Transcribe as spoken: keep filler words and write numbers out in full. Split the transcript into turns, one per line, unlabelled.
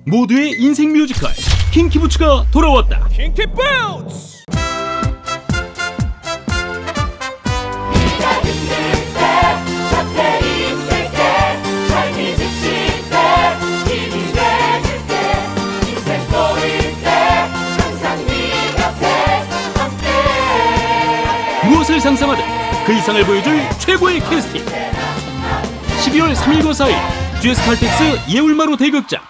모두의 인생 뮤지컬 킹키부츠가 돌아왔다.
킹키부츠!
무엇을 상상하든 그 이상을 보여줄 최고의 캐스팅. 십이월 삼일과 사일 지에스칼텍스 예울마루 대극장.